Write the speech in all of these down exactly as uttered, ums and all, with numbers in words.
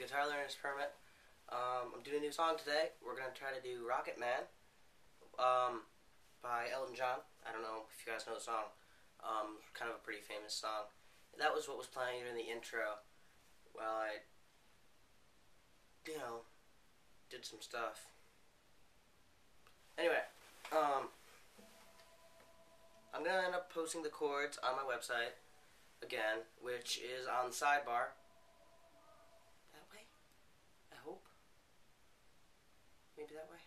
Guitar Learners Permit. Um, I'm doing a new song today. We're going to try to do Rocket Man um, by Elton John. I don't know if you guys know the song. Um, kind of a pretty famous song. That was what was playing during the intro while I, you know, did some stuff. Anyway, um, I'm going to end up posting the chords on my website again, which is on the sidebar. That way? I hope. Maybe that way?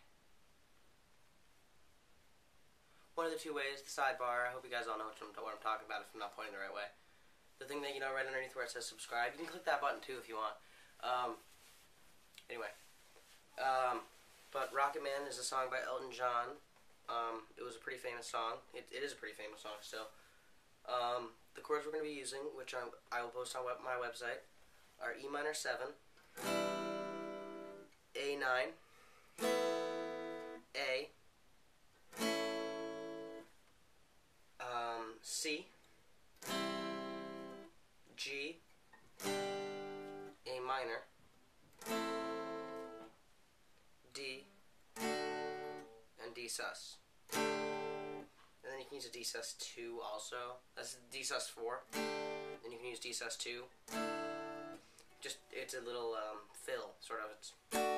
One of the two ways, the sidebar. I hope you guys all know what I'm, what I'm talking about if I'm not pointing the right way. The thing that, you know, right underneath where it says subscribe, you can click that button too if you want. Um, anyway. Um, but Rocket Man is a song by Elton John. Um, it was a pretty famous song. It, it is a pretty famous song still. Um, the chords we're going to be using, which I'm, I will post on web, my website, are E minor seven, A nine, A, um, C, G, A minor, D, and D sus. And then you can use a D sus two also. That's D sus four. Then you can use D sus two. Just, it's a little um, fill, sort of. It's,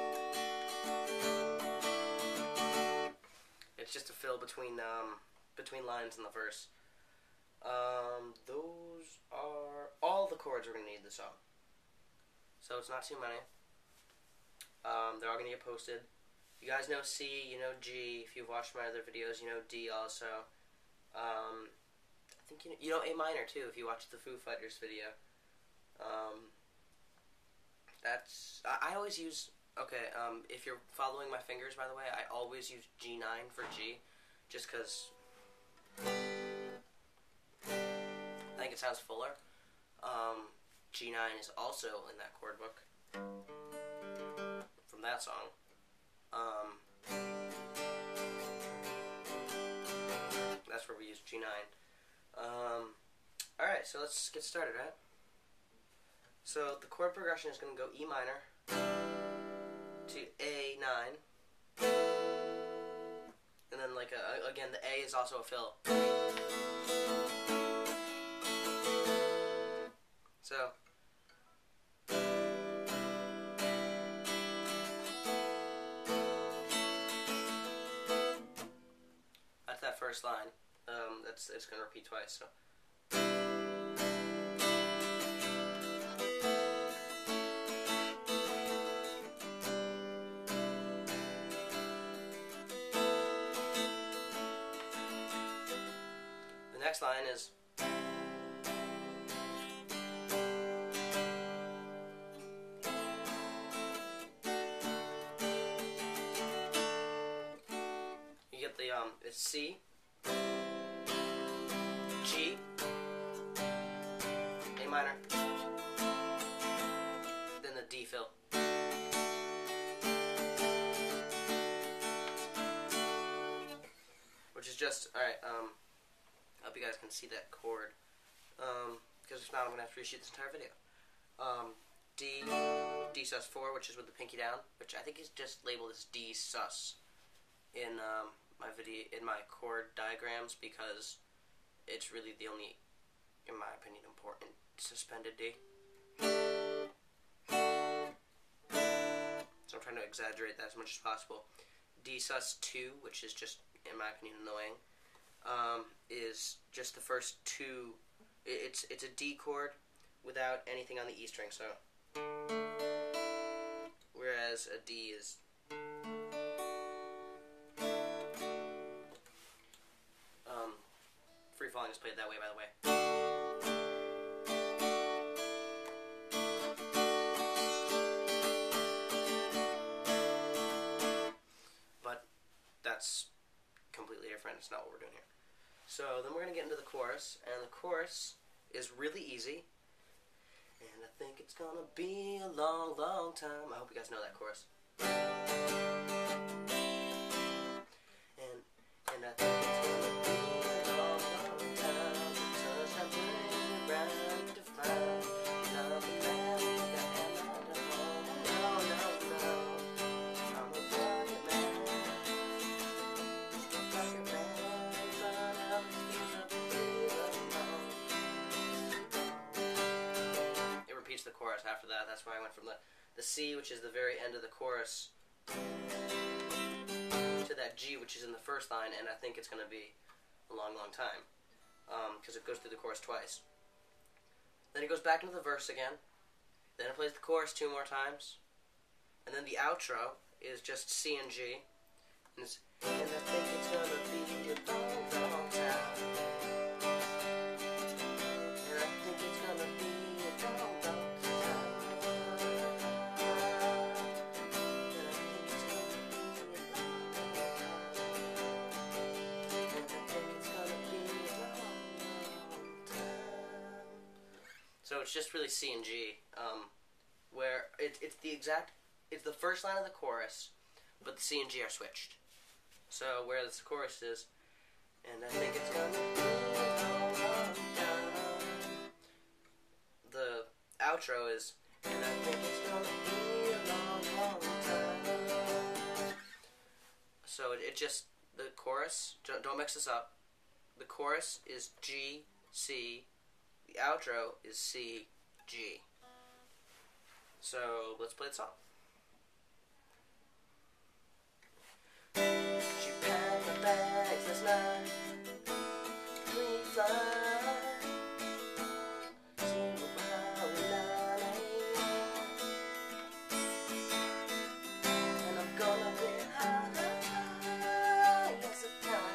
it's just a fill between um, between lines in the verse. Um, those are all the chords we're going to need in the song. So it's not too many. Um, they're all going to get posted. You guys know C, you know G. If you've watched my other videos, you know D also. Um, I think you know, you know A minor too if you watched the Foo Fighters video. Um, that's I, I always use. Okay, um, if you're following my fingers, by the way, I always use G nine for G, just because I think it sounds fuller. Um, G nine is also in that chord book from that song. Um, that's where we use G nine. Um, Alright, so let's get started, right? So the chord progression is going to go E minor to A nine, and then like a, again the A is also a fill. So that's that first line. Um, that's it's going to repeat twice. So. The next line is you get the um it's C, G, A minor, then the D fill. Which is just alright, um I hope you guys can see that chord, um, because if not, I'm going to have to reshoot this entire video. Um, D, D sus four, which is with the pinky down, which I think is just labeled as D sus in um, my video, in my chord diagrams, because it's really the only, in my opinion, important suspended D. So I'm trying to exaggerate that as much as possible. D sus two, which is just, in my opinion, annoying. Um, is just the first two. It's it's a D chord without anything on the E string. So, whereas a D is. Um, free falling is played that way, by the way. But that's completely different. It's not what we're doing here. So then we're going to get into the chorus, and the chorus is really easy, and I think it's going to be a long, long time. I hope you guys know that chorus. And, and I think it's going to be a long, long time, the sun's not turning around to find another man that I don't know. piece of the chorus after that. That's why I went from the, the C, which is the very end of the chorus, to that G, which is in the first line, and I think it's going to be a long, long time, because um, it goes through the chorus twice. Then it goes back into the verse again, then it plays the chorus two more times, and then the outro is just C and G, and, it's, and I think it's going to be a long, long time. And I think it's going to be a long, long time. So it's just really C and G, um, where it, it's the exact, it's the first line of the chorus, but the C and G are switched. So where the chorus is, and I think it's gonna be a long, long time. The outro is, and I think it's gonna be a long, long time. So it, it just, the chorus, don't mix this up, the chorus is G, C, the outro is C, G. So let's play the song. She packed my bags last night. We fly. Zero mile nine a m And I'm gonna be high, high, yes, a time.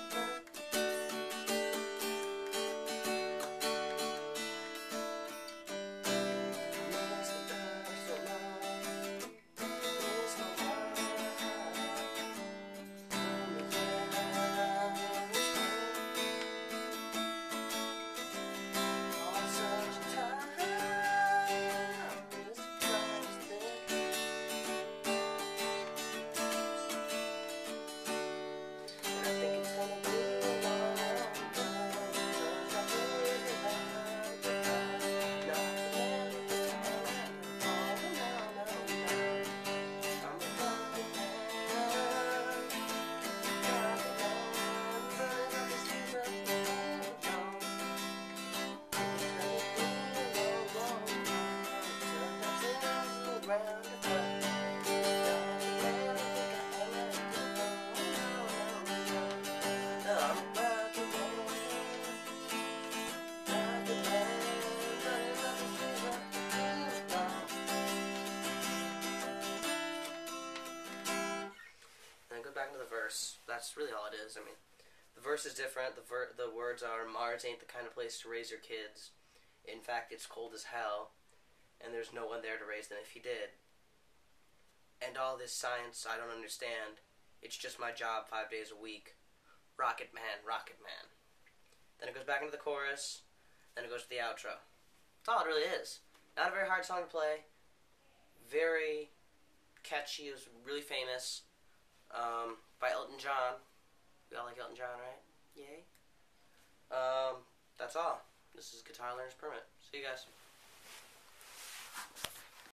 Back into the verse. That's really all it is. I mean, the verse is different. The ver the words are, Mars ain't the kind of place to raise your kids. In fact, it's cold as hell, and there's no one there to raise them if he did. And all this science I don't understand. It's just my job five days a week. Rocket man, rocket man. Then it goes back into the chorus. Then it goes to the outro. That's all it really is. Not a very hard song to play. Very catchy. It was really famous. Um, by Elton John. We all like Elton John, right? Yay. Um, that's all. This is Guitar Learners Permit. See you guys.